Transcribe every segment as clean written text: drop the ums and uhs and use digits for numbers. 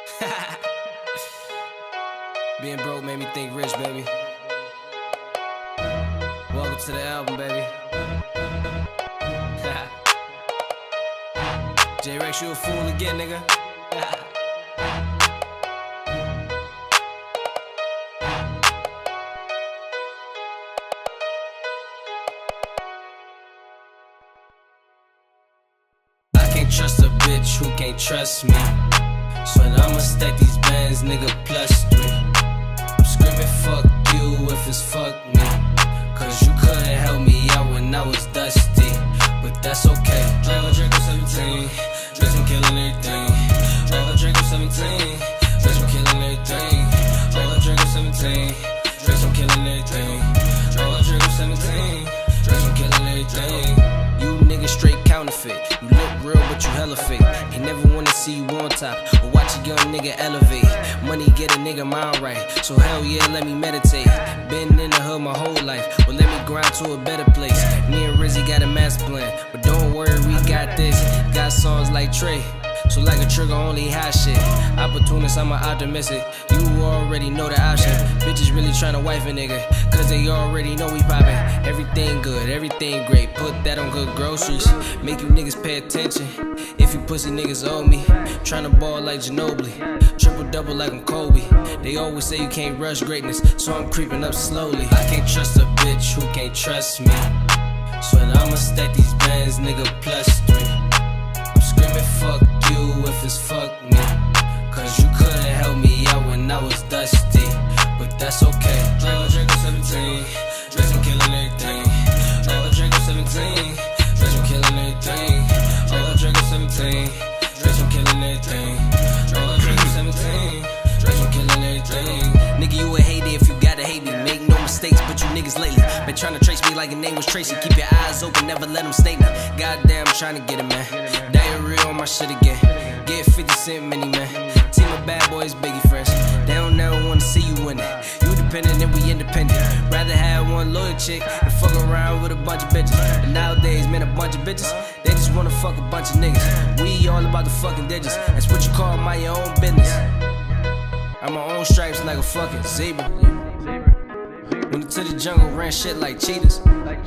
Being broke made me think rich, baby. Welcome to the album, baby. J-Rex, you a fool again, nigga. I can't trust a bitch who can't trust me. So I'ma stack these bands, nigga, +3. I'm screaming fuck you if it's fuck me, cause you couldn't help me out when I was dusty. But that's okay. Drive a drink of 17, bitch, I'm killing everything. Drive a drink of 17, bitch, I'm killing everything. Drive a drink of 17, bitch, I'm killing everything. Drive a drink of 17, bitch, I'm killing everything. You niggas straight counterfeit. You look real, but you hella fake. They never wanna see you on top, but watch a young nigga elevate. Money get a nigga mind right, so hell yeah, let me meditate. Been in the hood my whole life, but let me grind to a better place. Me and Rizzy got a master plan, but don't worry, we got this. Got songs like Trey, so like a trigger, only hot shit. Opportunist, I'm an optimistic. You already know the option. Bitches really tryna wife a nigga, cause they already know we poppin'. Everything good, everything great. Put that on good groceries. Make you niggas pay attention. If you pussy niggas owe me. Tryna ball like Ginobili. Triple double like I'm Kobe. They always say you can't rush greatness, so I'm creeping up slowly. I can't trust a bitch who can't trust me. So I'ma stack these bands, nigga, +3. I'm screaming fuck you if it's fuck me, cause you couldn't help me out when I was dusty. But that's okay. Drive a drink of 17, bitch, I'm killing everything. Drive a drink of 17, bitch, I'm killing everything. Drive a drink of 17, bitch, I'm killing everything. Drive a drink of 17, bitch, I'm killing everything. Nigga, you a hater if you gotta hate me. Make no mistakes, but you niggas lately been tryna trace me like your name was Tracy. Keep your eyes open, never let them snake me. Goddamn, I'm tryna get it, man. Diarrhea on my shit again. Get 50 Cent mini, man. Team of bad boys, Biggie friends. They don't never wanna see you win it. You dependent and we independent. Rather have one loyal chick than fuck around with a bunch of bitches. And nowadays, man, a bunch of bitches, they just wanna fuck a bunch of niggas. We all about the fucking digits. That's what you call my own business. I'm my own stripes like a fucking zebra. Went into the jungle, ran shit like cheetahs.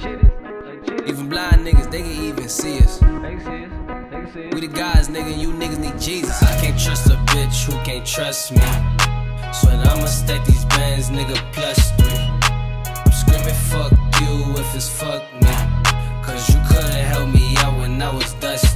Even blind niggas, they can even see us. We the guys, nigga, you niggas need Jesus. I can't trust a bitch who can't trust me. So I'ma stack these bands, nigga, +3. I'm screaming fuck you if it's fuck me, cause you couldn't help me out when I was dusty.